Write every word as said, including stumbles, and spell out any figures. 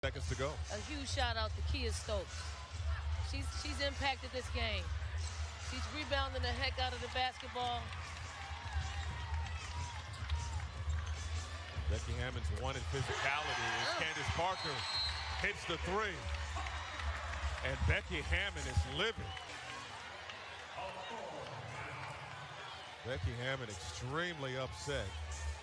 Seconds to go. A huge shout out to Kia Stokes. She's she's impacted this game. She's rebounding the heck out of the basketball. Becky Hammon's one in physicality as Oh. Candace Parker hits the three. And Becky Hammon is living. Becky Hammon extremely upset.